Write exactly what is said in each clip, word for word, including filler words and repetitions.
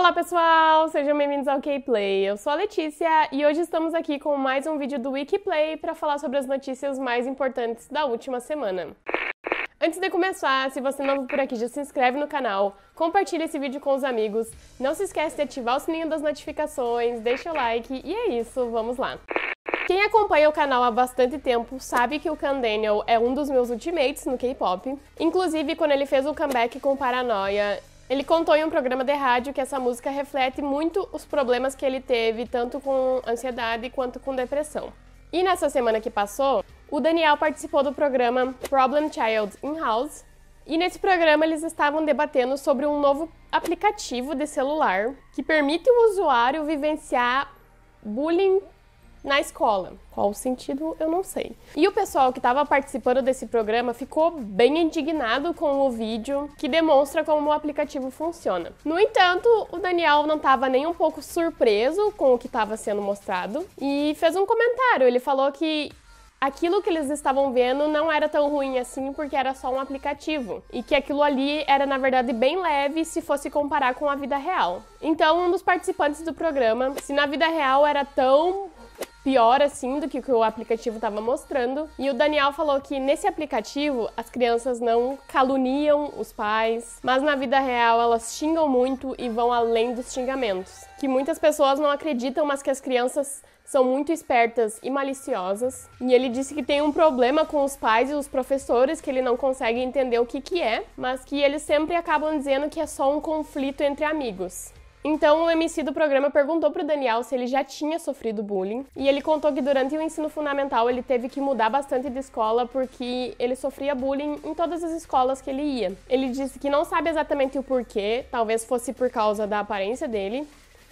Olá pessoal, sejam bem-vindos ao K-Play. Eu sou a Letícia e hoje estamos aqui com mais um vídeo do Wikiplay para falar sobre as notícias mais importantes da última semana. Antes de começar, se você não é por aqui, já se inscreve no canal, compartilha esse vídeo com os amigos, não se esquece de ativar o sininho das notificações, deixa o like e é isso, vamos lá! Quem acompanha o canal há bastante tempo sabe que o Can Daniel é um dos meus ultimates no K-pop. Inclusive, quando ele fez o comeback com Paranoia, ele contou em um programa de rádio que essa música reflete muito os problemas que ele teve, tanto com ansiedade quanto com depressão. E nessa semana que passou, o Daniel participou do programa Problem Child In-House, e nesse programa eles estavam debatendo sobre um novo aplicativo de celular que permite o usuário vivenciar bullying na escola. Qual o sentido, eu não sei. E o pessoal que estava participando desse programa ficou bem indignado com o vídeo, que demonstra como o aplicativo funciona. No entanto, o Daniel não estava nem um pouco surpreso com o que estava sendo mostrado e fez um comentário. Ele falou que aquilo que eles estavam vendo não era tão ruim assim porque era só um aplicativo e que aquilo ali era, na verdade, bem leve se fosse comparar com a vida real. Então, um dos participantes do programa, se na vida real era tão pior assim do que o que o aplicativo estava mostrando, e o Daniel falou que nesse aplicativo as crianças não caluniam os pais, mas na vida real elas xingam muito e vão além dos xingamentos. Que muitas pessoas não acreditam, mas que as crianças são muito espertas e maliciosas. E ele disse que tem um problema com os pais e os professores, que ele não consegue entender o que que é, mas que eles sempre acabam dizendo que é só um conflito entre amigos. Então o M C do programa perguntou pro Daniel se ele já tinha sofrido bullying, e ele contou que durante o ensino fundamental ele teve que mudar bastante de escola porque ele sofria bullying em todas as escolas que ele ia. Ele disse que não sabe exatamente o porquê, talvez fosse por causa da aparência dele,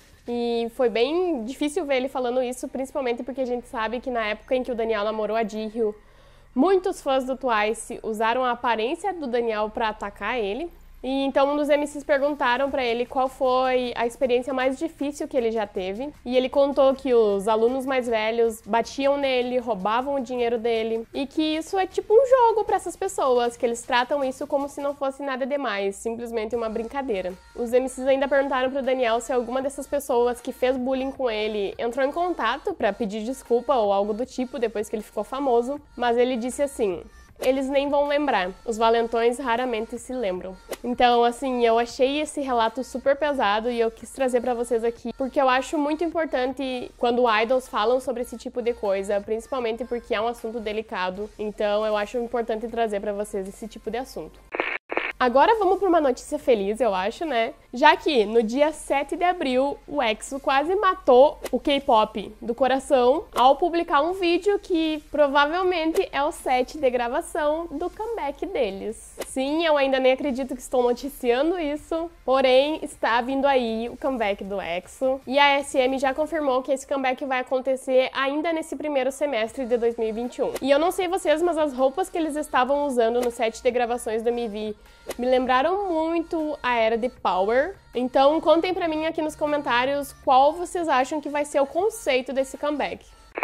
e foi bem difícil ver ele falando isso, principalmente porque a gente sabe que na época em que o Daniel namorou a Jihyo, muitos fãs do Twice usaram a aparência do Daniel para atacar ele. E então um dos M Cs perguntaram pra ele qual foi a experiência mais difícil que ele já teve. E ele contou que os alunos mais velhos batiam nele, roubavam o dinheiro dele. E que isso é tipo um jogo pra essas pessoas, que eles tratam isso como se não fosse nada demais, simplesmente uma brincadeira. Os M Cs ainda perguntaram pro Daniel se alguma dessas pessoas que fez bullying com ele entrou em contato pra pedir desculpa ou algo do tipo depois que ele ficou famoso. Mas ele disse assim: eles nem vão lembrar, os valentões raramente se lembram. Então, assim, eu achei esse relato super pesado e eu quis trazer pra vocês aqui, porque eu acho muito importante quando idols falam sobre esse tipo de coisa, principalmente porque é um assunto delicado. Então, eu acho importante trazer pra vocês esse tipo de assunto. Agora vamos para uma notícia feliz, eu acho, né? Já que no dia sete de abril, o EXO quase matou o K-pop do coração ao publicar um vídeo que provavelmente é o set de gravação do comeback deles. Sim, eu ainda nem acredito que estou noticiando isso, porém está vindo aí o comeback do EXO. E a S M já confirmou que esse comeback vai acontecer ainda nesse primeiro semestre de dois mil e vinte e um. E eu não sei vocês, mas as roupas que eles estavam usando no set de gravações do M V me lembraram muito a era de Power. Então contem pra mim aqui nos comentários qual vocês acham que vai ser o conceito desse comeback.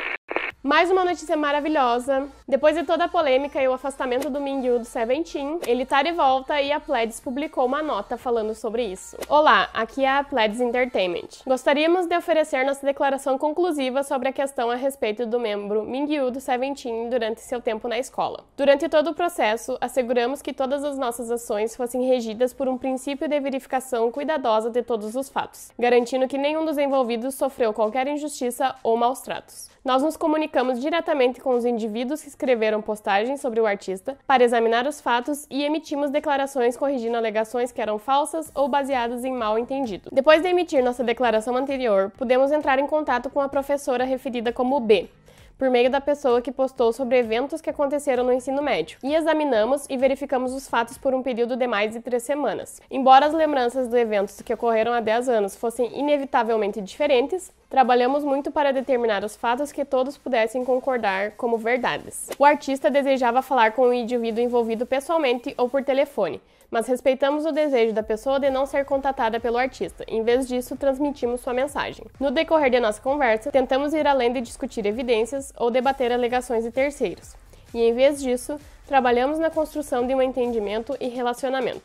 Mais uma notícia maravilhosa. Depois de toda a polêmica e o afastamento do Mingyu do Seventeen, ele tá de volta e a Pledis publicou uma nota falando sobre isso. Olá, aqui é a Pledis Entertainment. Gostaríamos de oferecer nossa declaração conclusiva sobre a questão a respeito do membro Mingyu do Seventeen durante seu tempo na escola. Durante todo o processo, asseguramos que todas as nossas ações fossem regidas por um princípio de verificação cuidadosa de todos os fatos, garantindo que nenhum dos envolvidos sofreu qualquer injustiça ou maus tratos. Nós nos comunicamos diretamente com os indivíduos que escreveram postagens sobre o artista para examinar os fatos e emitimos declarações corrigindo alegações que eram falsas ou baseadas em mal entendido. Depois de emitir nossa declaração anterior, pudemos entrar em contato com a professora referida como B, por meio da pessoa que postou sobre eventos que aconteceram no ensino médio, e examinamos e verificamos os fatos por um período de mais de três semanas. Embora as lembranças de eventos que ocorreram há dez anos fossem inevitavelmente diferentes, trabalhamos muito para determinar os fatos que todos pudessem concordar como verdades. O artista desejava falar com o indivíduo envolvido pessoalmente ou por telefone, mas respeitamos o desejo da pessoa de não ser contatada pelo artista. Em vez disso, transmitimos sua mensagem. No decorrer de nossa conversa, tentamos ir além de discutir evidências ou debater alegações de terceiros. E em vez disso, trabalhamos na construção de um entendimento e relacionamento.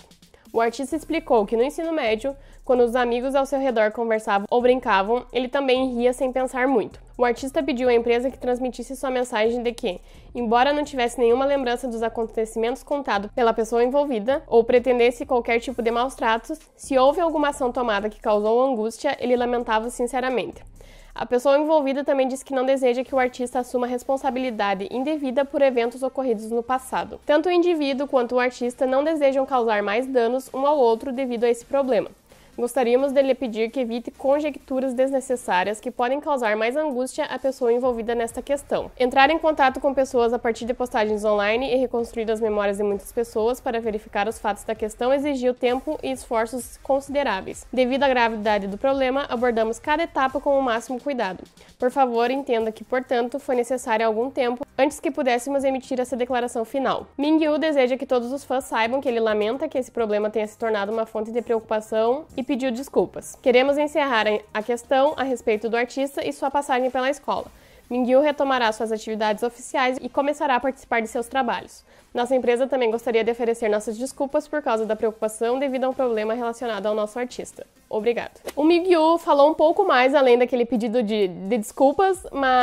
O artista explicou que no ensino médio, quando os amigos ao seu redor conversavam ou brincavam, ele também ria sem pensar muito. O artista pediu à empresa que transmitisse sua mensagem de que, embora não tivesse nenhuma lembrança dos acontecimentos contados pela pessoa envolvida ou pretendesse qualquer tipo de maus tratos, se houve alguma ação tomada que causou angústia, ele lamentava sinceramente. A pessoa envolvida também disse que não deseja que o artista assuma responsabilidade indevida por eventos ocorridos no passado. Tanto o indivíduo quanto o artista não desejam causar mais danos um ao outro devido a esse problema. Gostaríamos de lhe pedir que evite conjecturas desnecessárias que podem causar mais angústia à pessoa envolvida nesta questão. Entrar em contato com pessoas a partir de postagens online e reconstruir as memórias de muitas pessoas para verificar os fatos da questão exigiu tempo e esforços consideráveis. Devido à gravidade do problema, abordamos cada etapa com o máximo cuidado. Por favor, entenda que, portanto, foi necessário algum tempo antes que pudéssemos emitir essa declaração final. Mingyu deseja que todos os fãs saibam que ele lamenta que esse problema tenha se tornado uma fonte de preocupação e pediu desculpas. Queremos encerrar a questão a respeito do artista e sua passagem pela escola. Mingyu retomará suas atividades oficiais e começará a participar de seus trabalhos. Nossa empresa também gostaria de oferecer nossas desculpas por causa da preocupação devido a um problema relacionado ao nosso artista. Obrigado. O Mingyu falou um pouco mais além daquele pedido de, de desculpas,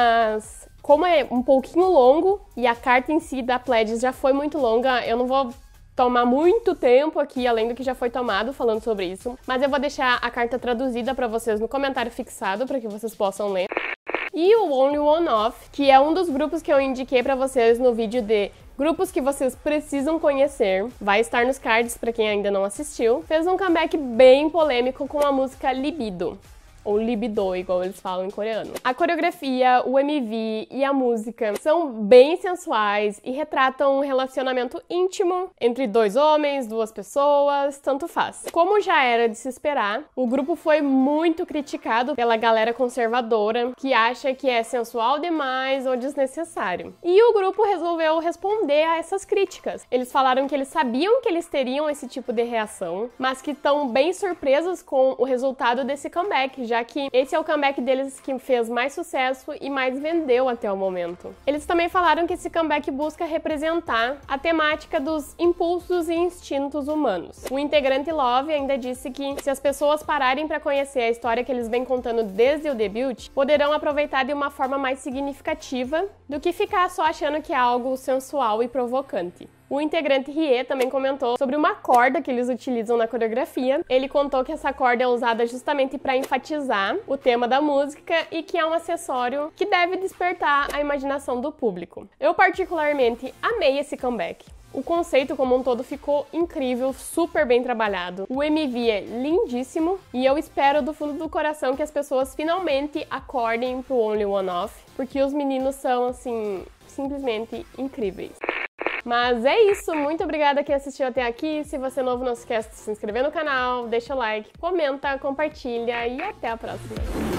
mas como é um pouquinho longo e a carta em si da Pledis já foi muito longa, eu não vou tomar muito tempo aqui, além do que já foi tomado, falando sobre isso. Mas eu vou deixar a carta traduzida para vocês no comentário fixado, para que vocês possam ler. E o Only One Off, que é um dos grupos que eu indiquei para vocês no vídeo de grupos que vocês precisam conhecer, vai estar nos cards para quem ainda não assistiu, fez um comeback bem polêmico com a música Libido. Ou libido, igual eles falam em coreano. A coreografia, o M V e a música são bem sensuais e retratam um relacionamento íntimo entre dois homens, duas pessoas, tanto faz. Como já era de se esperar, o grupo foi muito criticado pela galera conservadora, que acha que é sensual demais ou desnecessário. E o grupo resolveu responder a essas críticas. Eles falaram que eles sabiam que eles teriam esse tipo de reação, mas que estão bem surpresos com o resultado desse comeback, já já que esse é o comeback deles que fez mais sucesso e mais vendeu até o momento. Eles também falaram que esse comeback busca representar a temática dos impulsos e instintos humanos. O integrante Love ainda disse que se as pessoas pararem para conhecer a história que eles vêm contando desde o debut, poderão aproveitar de uma forma mais significativa do que ficar só achando que é algo sensual e provocante. O integrante Rie também comentou sobre uma corda que eles utilizam na coreografia. Ele contou que essa corda é usada justamente para enfatizar o tema da música e que é um acessório que deve despertar a imaginação do público. Eu particularmente amei esse comeback. O conceito como um todo ficou incrível, super bem trabalhado. O M V é lindíssimo e eu espero do fundo do coração que as pessoas finalmente acordem pro Only One Off, porque os meninos são, assim, simplesmente incríveis. Mas é isso, muito obrigada quem assistiu até aqui. Se você é novo, não se esqueça de se inscrever no canal, deixa o like, comenta, compartilha e até a próxima.